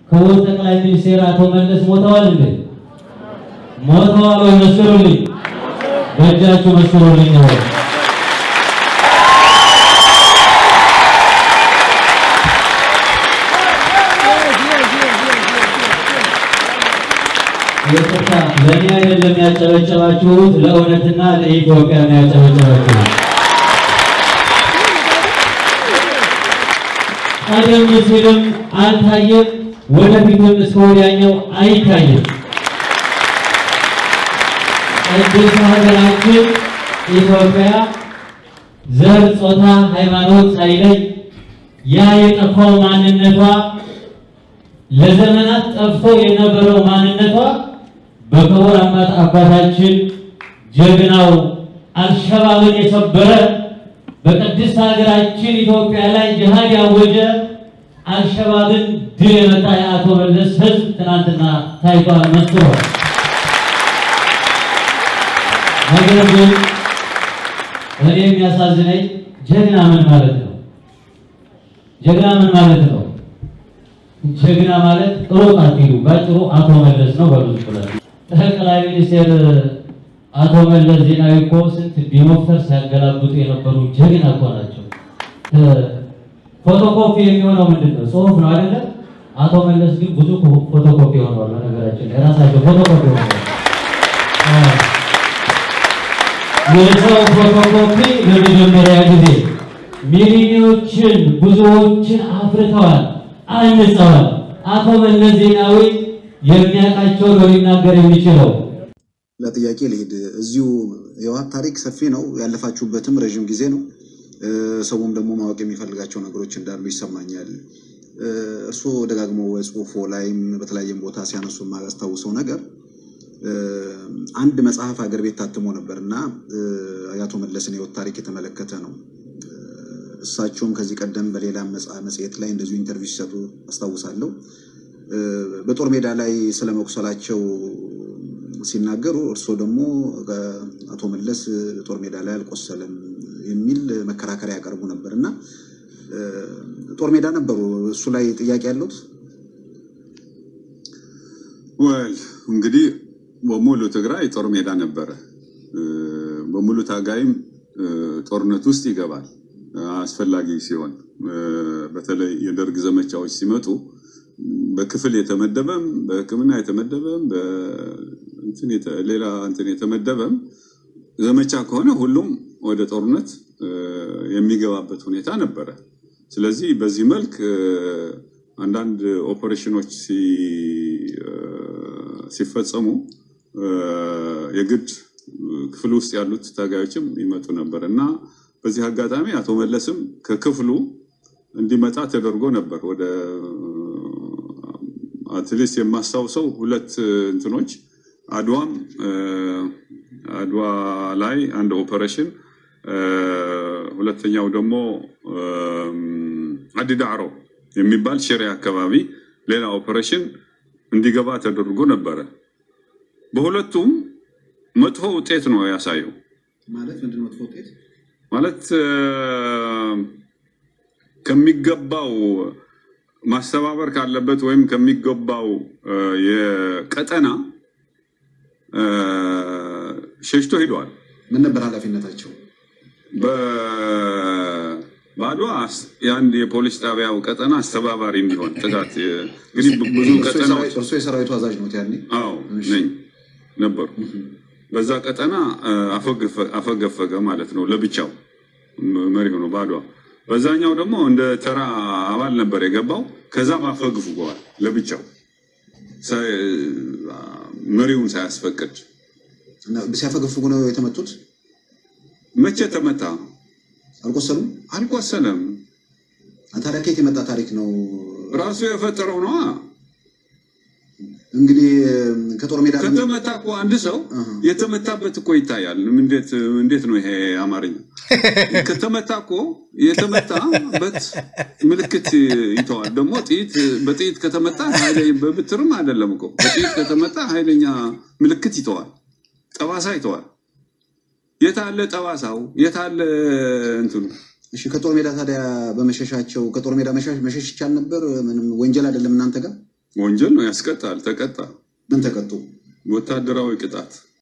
ክቡር ጠቅላይ ሚኒስትር አቶ መለስ ሞተዋል እንዴ? ሞተዋል ወይ? መስክሩልኝ፣ በእጃችሁ መስክሩልኝ ነው። የከታ ለኛ አይደለም ያጨበጨባችሁት፣ ለእውነትና ለኢትዮጵያ ነው ያጨበጨባችሁት። ቀደም ሲልም አልታየም፣ ወደፊትም እስከ ወዲያኛው አይታይም። ቅድስት ሀገራችን ኢትዮጵያ ዘር፣ ጾታ፣ ሃይማኖት ሳይለይ ያ የጠፋው ማንነቷ ለዘመናት ጠፍቶ የነበረው ማንነቷ በክቡር አባታችን ጀግናው አልሸባብን የሰበረ በቅድስት ሀገራችን ኢትዮጵያ ላይ ጂሃድ ያወጀ አልሸባብን ድል የመታ የአቶ መለስ ህዝብ ትናንትና ታይቷል፣ መስክሯል። ነገር ግን እኔ የሚያሳዝነኝ ጀግና ምን ማለት ነው? ጀግና ምን ማለት ነው? ጀግና ማለት ሩቅ አትሂዱ፣ ባጭሩ አቶ መለስ ነው በሉት ብሏል። ጠቅላይ ሚኒስትር አቶ መለስ ዜናዊ እኮ ስንት ዲሞክራሲ ሲያገላብጡ የነበሩ ጀግና እኮ ናቸው። ፎቶኮፒ የሚሆነው ምንድነው? ጽሁፍ ነው አይደለ? አቶ መለስ ግን ብዙ ፎቶኮፒ ሆነዋል። በነገራችን የራሳቸው ፎቶኮፒ ሆነዋል። የሰው ፎቶኮፒ ለመጀመሪያ ጊዜ ሚሊዮኖችን ብዙዎችን አፍርተዋል፣ አንጸዋል። አቶ መለስ ዜናዊ የሚያውቃቸው ነው ሊናገር የሚችለው። ለጥያቄ ልሂድ። እዚሁ የዋት ታሪክ ሰፊ ነው፣ ያለፋችሁበትም ረጅም ጊዜ ነው። ሰውም ደግሞ ማወቅ የሚፈልጋቸው ነገሮች እንዳሉ ይሰማኛል። እርሱ ደጋግሞ ጽሁፎ ላይም በተለያየም ቦታ ሲያነሱ ማስተዋወሰው ነገር አንድ መጽሐፍ ሀገር ቤት ታትሞ ነበርና አያቶ መለስን የህይወት ታሪክ የተመለከተ ነው። እሳቸውም ከዚህ ቀደም በሌላ መጽሔት ላይ እንደዚሁ ኢንተርቪው ሲሰጡ አስተዋውሳለሁ። በጦር ሜዳ ላይ ስለመቁሰላቸው ሲናገሩ እርሱ ደግሞ አቶ መለስ ጦር ሜዳ ላይ አልቆሰለም የሚል መከራከሪያ ያቀርቡ ነበርና ጦር ሜዳ ነበሩ። እሱ ላይ ጥያቄ ያለው እንግዲህ በሙሉ ትግራይ ጦር ሜዳ ነበረ። በሙሉ ታጋይም ጦርነት ውስጥ ይገባል አስፈላጊ ሲሆን፣ በተለይ የደርግ ዘመቻዎች ሲመጡ በክፍል የተመደበም በሕክምና የተመደበም ሌላ እንትን የተመደበም ዘመቻ ከሆነ ሁሉም ወደ ጦርነት የሚገባበት ሁኔታ ነበረ። ስለዚህ በዚህ መልክ አንዳንድ ኦፕሬሽኖች ሲፈጸሙ የግድ ክፍል ውስጥ ያሉት ታጋዮችም ይመጡ ነበርና በዚህ አጋጣሚ አቶ መለስም ከክፍሉ እንዲመጣ ተደርጎ ነበር። ወደ አትሊስት የማስታውሰው ሁለት እንትኖች አድዋ ላይ አንድ ኦፕሬሽን፣ ሁለተኛው ደግሞ አዲዳዕሮ የሚባል ሽሬ አካባቢ ሌላ ኦፕሬሽን እንዲገባ ተደርጎ ነበር። በሁለቱም መጥፎ ውጤት ነው ያሳየው። ማለት ምንድነው መጥፎ ውጤት? ማለት ከሚገባው ማስተባበር ካለበት ወይም ከሚገባው የቀጠና ሸሽቶ ሄዷል። ምን ነበር ኃላፊነታቸው? በአድዋ የአንድ የፖሊስ ጣቢያው ቀጠና አስተባባሪ እንዲሆን ጥቃት እንግዲህ ብዙ ቀጠናዎች እርሱ የሰራዊቱ አዛዥ ነው ያኔ? አዎ ነኝ ነበሩ። በዛ ቀጠና አፈገፈገ ማለት ነው፣ ለብቻው መሪ ሆኖ በአድዋ። በዛኛው ደግሞ እንደ ተራ አባል ነበር የገባው። ከዛም አፈግፍጓል ለብቻው መሪውን ሳያስፈቅድ። እና ሲያፈገፍጉ ነው የተመቱት? መቼ ተመታ? አልቆሰሉም? አልቆሰለም። ታዲያ ከየት የመጣ ታሪክ ነው? ራሱ የፈጠረው ነው። እንግዲህ ከጦር ሜዳ ከተመታ እኮ አንድ ሰው የተመታበት እኮ ይታያል። እንዴት ነው ይሄ አማርኛ? ከተመታ እኮ የተመታበት ምልክት ይተዋል። ደግሞ በጥይት ከተመታ ኃይለኛ በብትርም አይደለም እኮ በጥይት ከተመታ ኃይለኛ ምልክት ይተዋል፣ ጠባሳ ይተዋል። የታለ ጠባሳው? የታለ እንትኑ? እሺ ከጦር ሜዳ ታዲያ በመሸሻቸው ከጦር ሜዳ መሸሽ ይቻል ነበር? ምንም ወንጀል አይደለም እናንተ ጋር? ወንጀል ነው ያስቀጣል ተቀጣ ምን ተቀጡ ወታደራዊ ቅጣት